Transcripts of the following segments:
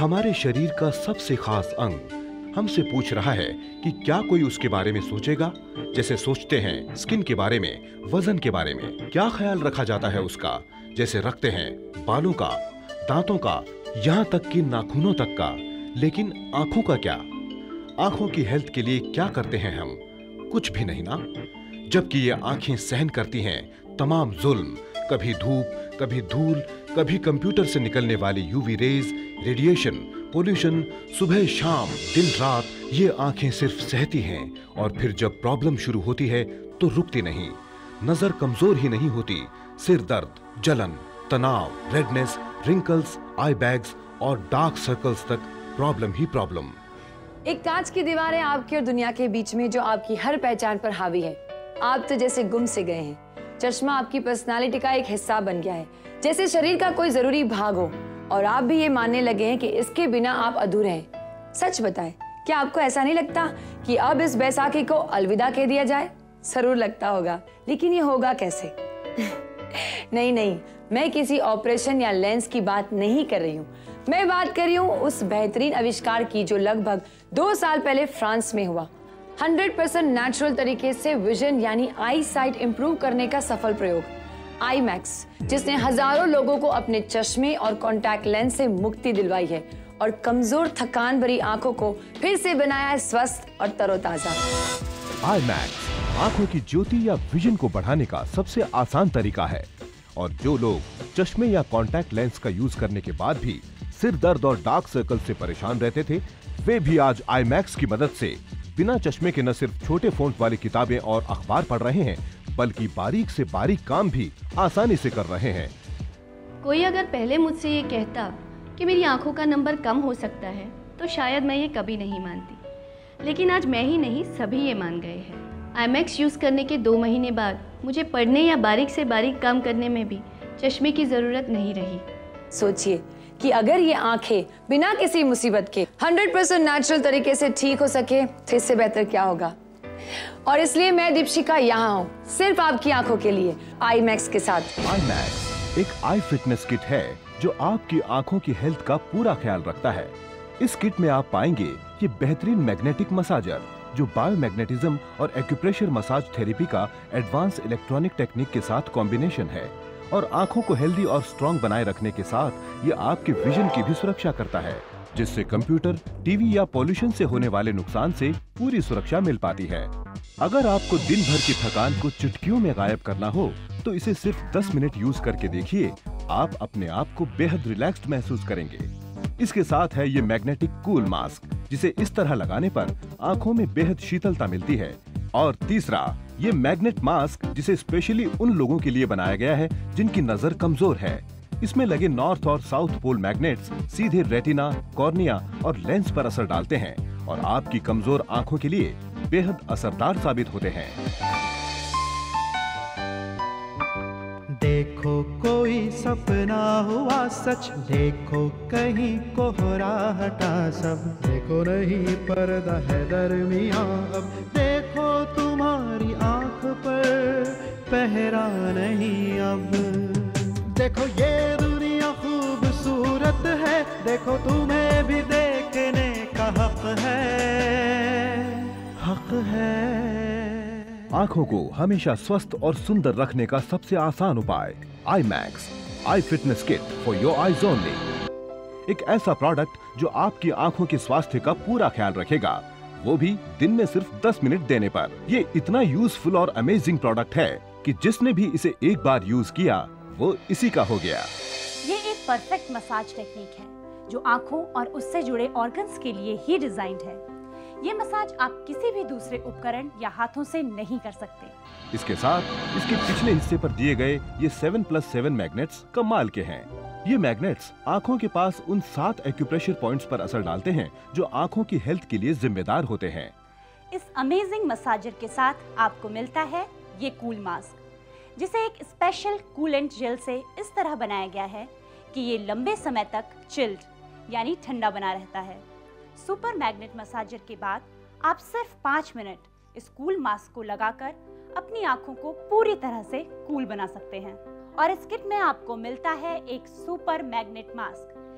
हमारे शरीर का सबसे खास अंग हमसे पूछ रहा है कि क्या कोई उसके बारे में सोचेगा। जैसे सोचते हैं स्किन के बारे में, वजन के बारे में, क्या ख्याल रखा जाता है उसका, जैसे रखते हैं बालों का, दांतों का, यहाँ तक कि नाखूनों तक का। लेकिन आंखों का क्या? आंखों की हेल्थ के लिए क्या करते हैं हम? कुछ भी नहीं ना। जबकि ये आंखें सहन करती हैं तमाम जुल्म, कभी धूप, कभी धूल, कभी कंप्यूटर से निकलने वाली यूवी रेज, रेडिएशन, पोल्यूशन, सुबह शाम, दिन रात ये आंखें सिर्फ सहती हैं। और फिर जब प्रॉब्लम शुरू होती है तो रुकती नहीं। नजर कमजोर ही नहीं होती, सिर दर्द, जलन, तनाव, रेडनेस, रिंकल्स, आई बैग्स और डार्क सर्कल्स तक प्रॉब्लम ही प्रॉब्लम। एक कांच की दीवार है आपकी और दुनिया के बीच में, जो आपकी हर पहचान पर हावी है। आप तो जैसे गुम से गए हैं। चश्मा आपकी पर्सनालिटी का एक हिस्सा बन गया है, जैसे शरीर का कोई जरूरी भाग हो। और आप भी ये मानने लगे हैं कि इसके बिना आप अधूरे हैं। सच बताएं, क्या आपको ऐसा नहीं लगता कि अब इस बैसाखी को अलविदा कह दिया जाए? जरूर लगता होगा, लेकिन ये होगा कैसे? नहीं नहीं, मैं किसी ऑपरेशन या लेंस की बात नहीं कर रही हूँ। मैं बात कर रही हूँ उस बेहतरीन आविष्कार की जो लगभग 2 साल पहले फ्रांस में हुआ। 100% नेचुरल तरीके से विजन यानी आई साइट इंप्रूव करने का सफल प्रयोग, आई मैक्स, जिसने हजारों लोगों को अपने चश्मे और कॉन्टैक्ट लेंस से मुक्ति दिलवाई है और कमजोर थकान भरी आंखों को फिर से बनाया है स्वस्थ और तरोताजा। आई मैक्स आंखों की ज्योति या विजन को बढ़ाने का सबसे आसान तरीका है। और जो लोग चश्मे या कॉन्टैक्ट लेंस का यूज करने के बाद भी सिर दर्द और डार्क सर्कल से परेशान रहते थे, वे भी आज आई मैक्स की मदद से बिना चश्मे के न सिर्फ छोटे फॉन्ट वाली किताबें और अखबार पढ़ रहे हैं, बल्कि बारीक से बारीक काम भी आसानी से कर रहे हैं। कोई अगर पहले मुझसे ये कहता कि मेरी आंखों का नंबर कम हो सकता है, तो शायद मैं ये कभी नहीं मानती। लेकिन आज मैं ही नहीं, सभी ये मान गए हैं। आई मैक्स यूज़ करने के 2 महीने बाद मुझे पढ़ने या बारीक से बारीक काम करने में भी चश्मे की ज़रूरत नहीं रही। सोचिए कि अगर ये आंखें बिना किसी मुसीबत के 100% नेचुरल तरीके से ठीक हो सके, तो इससे बेहतर क्या होगा। और इसलिए मैं दीपशिका यहाँ हूँ, सिर्फ आपकी आंखों के लिए, आई मैक्स के साथ। आई मैक्स एक आई फिटनेस किट है जो आपकी आंखों की हेल्थ का पूरा ख्याल रखता है। इस किट में आप पाएंगे ये बेहतरीन मैग्नेटिक मसाजर, जो बायोमैग्नेटिज्म और एक्यूप्रेशर मसाज थेरेपी का एडवांस इलेक्ट्रॉनिक टेक्निक के साथ कॉम्बिनेशन है। और आंखों को हेल्दी और स्ट्रॉन्ग बनाए रखने के साथ ये आपके विजन की भी सुरक्षा करता है, जिससे कंप्यूटर, टीवी या पॉल्यूशन से होने वाले नुकसान से पूरी सुरक्षा मिल पाती है। अगर आपको दिन भर की थकान को चुटकियों में गायब करना हो, तो इसे सिर्फ 10 मिनट यूज करके देखिए। आप अपने आप को बेहद रिलैक्स्ड महसूस करेंगे। इसके साथ है ये मैग्नेटिक कूल मास्क, जिसे इस तरह लगाने पर आंखों में बेहद शीतलता मिलती है। और तीसरा, ये मैग्नेट मास्क, जिसे स्पेशली उन लोगों के लिए बनाया गया है जिनकी नजर कमजोर है। इसमें लगे नॉर्थ और साउथ पोल मैग्नेट्स सीधे रेटिना, कॉर्निया और लेंस पर असर डालते हैं और आपकी कमजोर आंखों के लिए बेहद असरदार साबित होते हैं। देखो कोई सपना हुआ सच, देखो कहीं कोहरा हटा सब, देखो नहीं पर्दा है दरमियां अब, देखो तुम्हारी आंख पर पहरा नहीं अब। देखो ये दुनिया खूबसूरत है, देखो तुम्हें भी देखने का हक है, हक है। आंखों को हमेशा स्वस्थ और सुंदर रखने का सबसे आसान उपाय, IMAX eye fitness kit for your eyes only. एक ऐसा प्रोडक्ट जो आपकी आंखों के स्वास्थ्य का पूरा ख्याल रखेगा, वो भी दिन में सिर्फ 10 मिनट देने पर। ये इतना यूजफुल और अमेजिंग प्रोडक्ट है कि जिसने भी इसे एक बार यूज किया, वो इसी का हो गया। ये एक परफेक्ट मसाज टेक्निक है जो आंखों और उससे जुड़े ऑर्गन्स के लिए ही डिजाइंड है। ये मसाज आप किसी भी दूसरे उपकरण या हाथों से नहीं कर सकते। इसके साथ इसके पिछले हिस्से पर दिए गए ये 7+7 मैग्नेट्स कमाल के हैं। ये मैग्नेट्स आंखों के पास उन 7 एक्यूप्रेशर पॉइंट्स पर असर डालते हैं जो आंखों की हेल्थ के लिए जिम्मेदार होते हैं। इस अमेजिंग मसाजर के साथ आपको मिलता है ये कूल मास्क, जिसे एक स्पेशल कूलेंट जेल से इस तरह बनाया गया है कि ये लंबे समय तक चिल्ड यानी ठंडा बना रहता है। सुपर मैग्नेट मसाजर के बाद आप सिर्फ 5 मिनट इस कूल मास्क को लगाकर अपनी आंखों को पूरी तरह से कूल बना सकते हैं। और इस किट में आपको मिलता है एक सुपर मैग्नेट मास्क,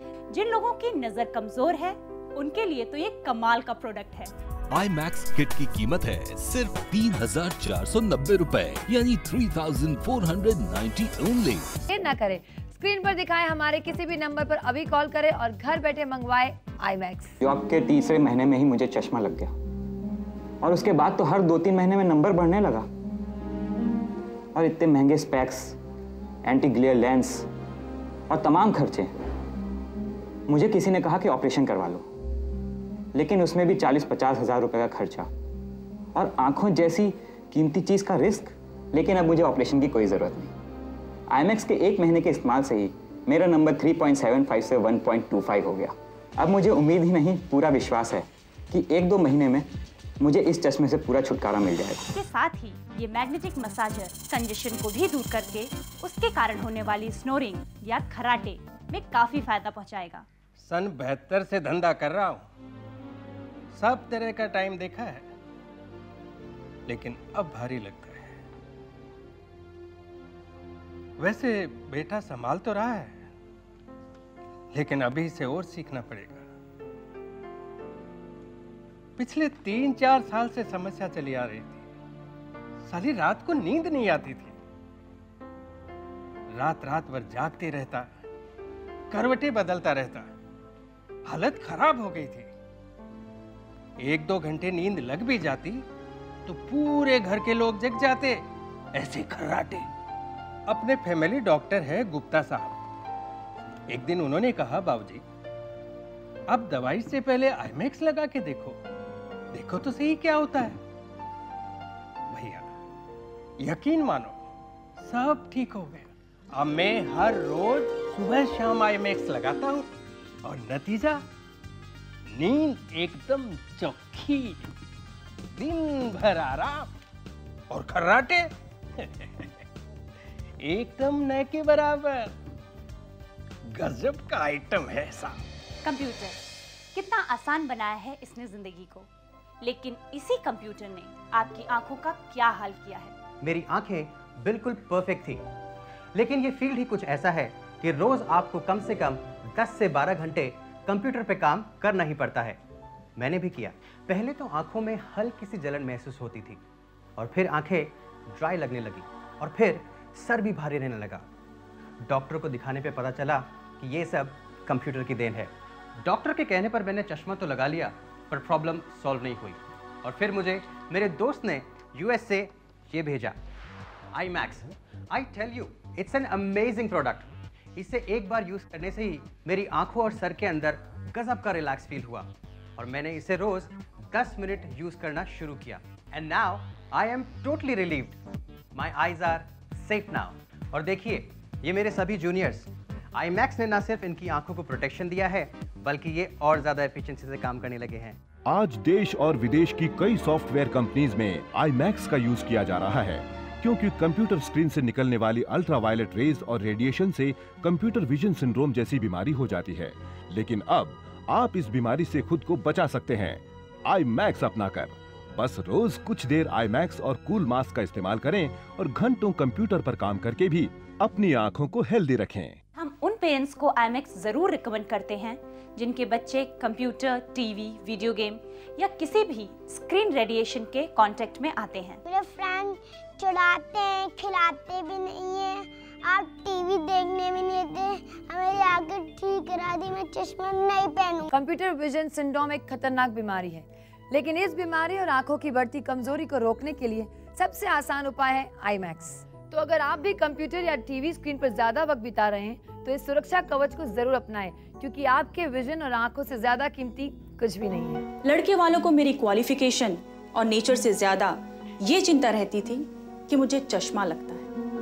जिन लोगों की नजर कमजोर है उनके लिए तो ये कमाल का प्रोडक्ट है। IMAX किट की कीमत है सिर्फ 3,490 रुपए, यानी 3,490 ओनली। देर ना करें, स्क्रीन पर दिखाए हमारे किसी भी नंबर पर अभी कॉल करें और घर बैठे मंगवाए IMAX। जॉब के तीसरे महीने में ही मुझे चश्मा लग गया और उसके बाद तो हर 2-3 महीने में नंबर बढ़ने लगा। और इतने महंगे स्पेक्स, एंटी ग्लेयर लेंस और तमाम खर्चे। मुझे किसी ने कहा कि ऑपरेशन करवा लो, लेकिन उसमें भी 40-50 हज़ार रुपए का खर्चा और आंखों जैसी कीमती चीज का रिस्क। लेकिन अब मुझे ऑपरेशन की कोई जरूरत नहीं। IMAX के 1 महीने के इस्तेमाल से ही मेरा नंबर 3.75 से 1.25 हो गया। अब मुझे उम्मीद ही नहीं, पूरा विश्वास है कि 1-2 महीने में मुझे इस चश्मे से पूरा छुटकारा मिल जाएगा। इसके साथ ही ये मैग्नेटिक मसाजर कंजेशन को भी दूर करके उसके कारण होने वाली स्नोरिंग या खर्राटे में काफी फायदा पहुंचाएगा। सन 72 से धंधा कर रहा हूँ, सब तरह का टाइम देखा है, लेकिन अब भारी लगता है। वैसे बेटा संभाल तो रहा है, लेकिन अभी से और सीखना पड़ेगा। पिछले 3-4 साल से समस्या चली आ रही थी। साली रात को नींद नहीं आती थी, रात भर जागते रहता, करवटें बदलता रहता, हालत खराब हो गई थी। 1-2 घंटे नींद लग भी जाती तो पूरे घर के लोग जग जाते, ऐसे खर्राटे। अपने फैमिली डॉक्टर है गुप्ता साहब। एक दिन उन्होंने कहा, बाबूजी अब दवाई से पहले IMAX लगा के देखो तो सही क्या होता है। भैया यकीन मानो, सब ठीक हो गया। अब मैं हर रोज सुबह शाम IMAX लगाता हूँ और नतीजा, नींद एकदम चौखी, दिन भर आराम और खर्राटे एकदम नए के बराबर। गजब का आइटम है साहब। कंप्यूटर कितना आसान बनाया है इसने जिंदगी को, लेकिन इसी कंप्यूटर ने आपकी आंखों का क्या हाल किया है। मेरी आंखें बिल्कुल परफेक्ट थी, लेकिन ये फील्ड ही कुछ ऐसा है कि रोज आपको कम से कम 10 से 12 घंटे कंप्यूटर पे काम करना ही पड़ता है। मैंने भी किया। पहले तो आंखों में हल्की सी जलन महसूस होती थी और फिर आंखें ड्राई लगने लगी और फिर सर भी भारी रहने लगा। डॉक्टर को दिखाने पे पता चला कि ये सब कंप्यूटर की देन है। डॉक्टर के कहने पर मैंने चश्मा तो लगा लिया, पर प्रॉब्लम सॉल्व नहीं हुई और फिर मुझे मेरे दोस्त ने US से ये भेजा, IMAX। I tell you, it's an amazing product. इसे एक बार यूज करने से ही मेरी आंखों और सर के अंदर गजब का रिलैक्स फील हुआ और मैंने इसे रोज 10 मिनट यूज करना शुरू किया। And now I am totally relieved. My eyes are safe now. और देखिए, ये मेरे सभी जूनियर्स, IMAX ने ना सिर्फ इनकी आंखों को प्रोटेक्शन दिया है, बल्कि ये और ज्यादा एफिशिएंसी से काम करने लगे हैं। आज देश और विदेश की कई सॉफ्टवेयर कंपनीज में IMAX का यूज किया जा रहा है, क्योंकि कंप्यूटर स्क्रीन से निकलने वाली अल्ट्रावायलेट रेज और रेडिएशन से कंप्यूटर विजन सिंड्रोम जैसी बीमारी हो जाती है। लेकिन अब आप इस बीमारी से खुद को बचा सकते हैं IMAX अपनाकर। बस रोज कुछ देर IMAX और कूल मास्क का इस्तेमाल करें और घंटों कंप्यूटर पर काम करके भी अपनी आंखों को हेल्दी रखें। हम उन पेरेंट्स को IMAX जरूर रिकमेंड करते हैं जिनके बच्चे कंप्यूटर, टीवी, वीडियो गेम या किसी भी स्क्रीन रेडिएशन के कांटेक्ट में आते हैं। मेरे फ्रेंड चुराते हैं, खिलाते भी नहीं है, आप टीवी देखने भी नहीं देते, मेरी आंखें ठीक करा दी, मैं चश्मा नहीं पहनूं। कंप्यूटर विजन सिंड्रोम एक खतरनाक बीमारी है, लेकिन इस बीमारी और आंखों की बढ़ती कमजोरी को रोकने के लिए सबसे आसान उपाय है IMAX। तो अगर आप भी कंप्यूटर या टीवी स्क्रीन पर ज्यादा वक्त बिता रहे हैं तो इस सुरक्षा कवच को जरूर अपनाएं, क्योंकि आपके विजन और आंखों से ज्यादा कीमती कुछ भी नहीं है। लड़के वालों को मेरी क्वालिफिकेशन और नेचर से ज्यादा ये चिंता रहती थी कि मुझे चश्मा लगता है।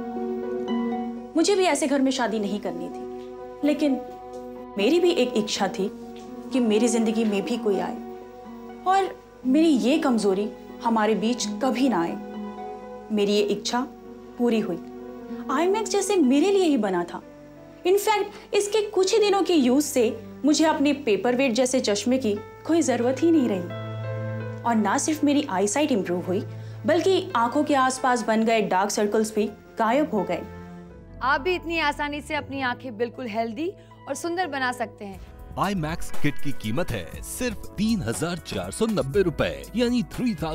मुझे भी ऐसे घर में शादी नहीं करनी थी, लेकिन मेरी भी एक इच्छा थी कि मेरी जिंदगी में भी कोई आए और मेरी ये कमजोरी हमारे बीच कभी ना आए। मेरी ये इच्छा पूरी हुई। IMAX जैसे मेरे लिए ही बना था। इनफैक्ट इसके कुछ ही दिनों के यूज से मुझे अपने पेपर वेट जैसे चश्मे की कोई जरूरत ही नहीं रही और ना सिर्फ मेरी आई साइट इंप्रूव हुई, बल्कि आंखों के आसपास बन गए डार्क सर्कल्स भी गायब हो गए। आप भी इतनी आसानी से अपनी आंखें बिल्कुल हेल्दी और सुंदर बना सकते हैं। IMAX किट की कीमत है सिर्फ 3,490 रुपए, यानी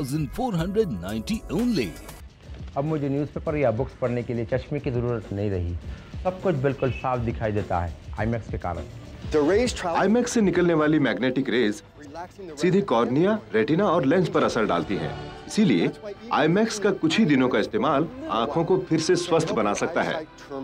3,490 ओनली। अब मुझे न्यूज़पेपर या बुक्स पढ़ने के लिए चश्मे की जरूरत नहीं रही। सब कुछ बिल्कुल साफ दिखाई देता है IMAX के कारण। IMAX से निकलने वाली मैग्नेटिक रेज सीधे कॉर्निया, रेटिना और लेंस पर असर डालती हैं। इसीलिए IMAX का कुछ ही दिनों का इस्तेमाल आंखों को फिर से स्वस्थ बना सकता है।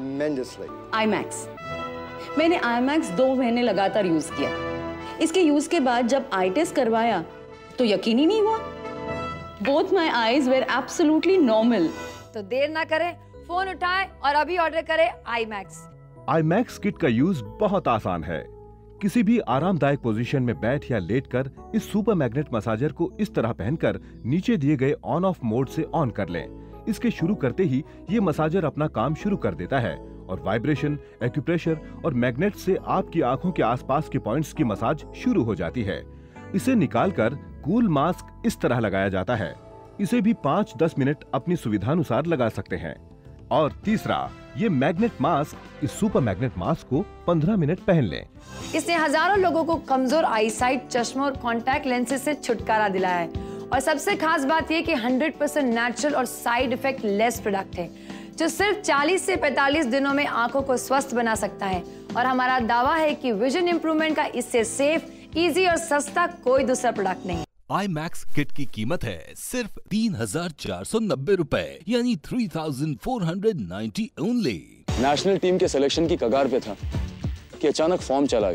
IMAX मैंने IMAX 2 महीने लगातार यूज किया। इसके यूज के बाद जब आई टेस्ट करवाया तो यकीन ही नहीं हुआ। Both my eyes were absolutely normal. तो देर ना करें, फोन उठाएं और अभी ऑर्डर करें IMAX। IMAX किट का यूज बहुत आसान है। किसी भी आरामदायक पोजीशन में बैठ या लेटकर इस सुपर मैग्नेट मसाजर को इस तरह पहनकर नीचे दिए गए ऑन ऑफ मोड से ऑन कर लें। इसके शुरू करते ही ये मसाजर अपना काम शुरू कर देता है और वाइब्रेशन, एक्यूप्रेशर और मैग्नेट से आपकी आंखों के आसपास के पॉइंट्स की मसाज शुरू हो जाती है। इसे निकालकर कूल मास्क इस तरह लगाया जाता है। इसे भी 5-10 मिनट अपनी सुविधानुसार लगा सकते हैं। और तीसरा, ये मैग्नेट मास्क, इस सुपर मैग्नेट मास्क को 15 मिनट पहन लें। इसने हजारों लोगों को कमजोर आईसाइट, चश्मों और कॉन्टैक्ट लेंसेज से छुटकारा दिलाया है। और सबसे खास बात यह कि 100% नेचुरल और साइड इफेक्ट लेस प्रोडक्ट है, जो सिर्फ 40 से 45 दिनों में आंखों को स्वस्थ बना सकता है। और हमारा दावा है कि विजन इंप्रूवमेंट का इससे सेफ, इजी और सस्ता कोई दूसरा प्रोडक्ट नहीं। IMAX किट की कीमत है सिर्फ 3,490 रुपए, यानी 3,490 ओनली। नेशनल टीम के सिलेक्शन की कगार पे था कि अचानक फॉर्म चला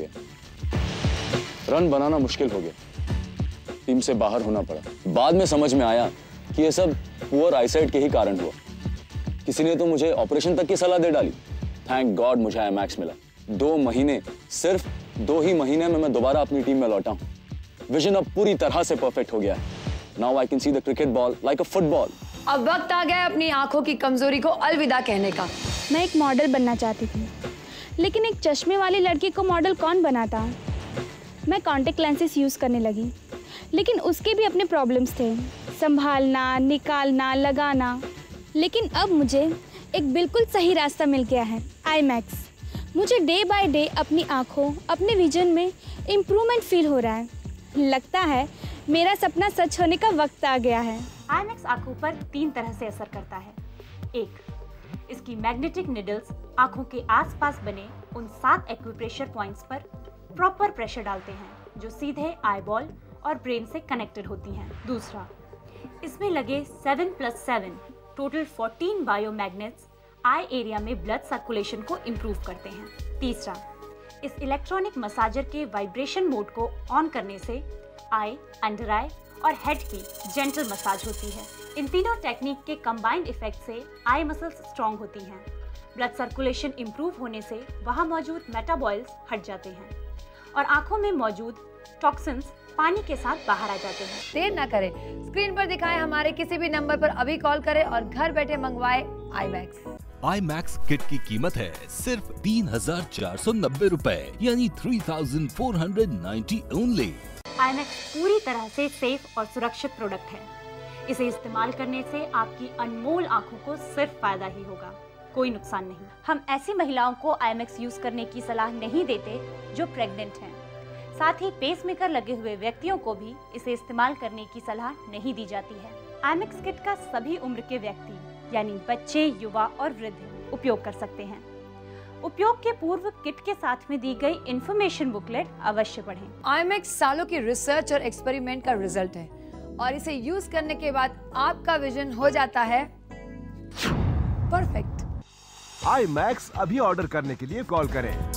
गया। रन बनाना मुश्किल हो गया, टीम से बाहर होना पड़ा। बाद में समझ में आया कि ये सब पुअर आईसाइट के ही कारण हुआ। किसी ने तो मुझे ऑपरेशन तक की सलाह दे डाली। थैंक गॉड मुझे IMAX मिला। 2 महीने, सिर्फ 2 ही महीने में मैं दोबारा अपनी टीम में लौटा हूँ। विजन अब पूरी तरह से परफेक्ट हो गया है। Now I can see the cricket ball like a football. अब वक्त आ गया है अपनी आंखों की कमजोरी को अलविदा कहने का। मैं एक मॉडल बनना चाहती थी, लेकिन एक चश्मे वाली लड़की को मॉडल कौन बनाता। मैं कॉन्टेक्ट लेंसेज यूज़ करने लगी, लेकिन उसके भी अपने प्रॉब्लम्स थे, संभालना, निकालना, लगाना। लेकिन अब मुझे एक बिल्कुल सही रास्ता मिल गया है, IMAX। मुझे डे बाय डे अपनी आँखों, अपने विजन में इम्प्रूवमेंट फील हो रहा है। लगता है मेरा सपना सच होने का वक्त आ गया है। IMAX आंखों पर 3 तरह से असर करता है। 1, इसकी मैग्नेटिक निडल्स आंखों के आसपास बने उन 7 एक्यूप्रेशर पॉइंट्स पर प्रॉपर प्रेशर डालते हैं, जो सीधे आईबॉल और ब्रेन से कनेक्टेड होती हैं। दूसरा, इसमें लगे 7+7 टोटल 14 बायोमैग्नेट्स आई एरिया में ब्लड सर्कुलेशन को इम्प्रूव करते हैं। तीसरा, इस इलेक्ट्रॉनिक मसाजर के वाइब्रेशन मोड को ऑन करने से आई, अंडर आई और हेड की जेंटल मसाज होती है। इन तीनों टेक्निक के कंबाइंड इफेक्ट से आई मसल्स स्ट्रॉन्ग होती हैं। ब्लड सर्कुलेशन इम्प्रूव होने से वहाँ मौजूद मेटाबॉइल्स हट जाते हैं और आंखों में मौजूद टॉक्सिन्स पानी के साथ बाहर आ जाते हैं। देर ना करें, स्क्रीन पर दिखाए हमारे किसी भी नंबर पर अभी कॉल करें और घर बैठे मंगवाए IMAX। IMAX किट की कीमत है सिर्फ 3,490 रुपए, यानी 3,490 ओनली। IMAX पूरी तरह से सेफ और सुरक्षित प्रोडक्ट है। इसे इस्तेमाल करने से आपकी अनमोल आंखों को सिर्फ फायदा ही होगा, कोई नुकसान नहीं। हम ऐसी महिलाओं को IMAX यूज करने की सलाह नहीं देते जो प्रेग्नेंट हैं। साथ ही पेसमेकर लगे हुए व्यक्तियों को भी इसे इस्तेमाल करने की सलाह नहीं दी जाती है। IMAX किट का सभी उम्र के व्यक्ति यानी बच्चे, युवा और वृद्ध उपयोग कर सकते हैं। उपयोग के पूर्व किट के साथ में दी गई इंफॉर्मेशन बुकलेट अवश्य पढ़ें। IMAX सालों की रिसर्च और एक्सपेरिमेंट का रिजल्ट है और इसे यूज करने के बाद आपका विजन हो जाता है परफेक्ट। IMAX अभी ऑर्डर करने के लिए कॉल करें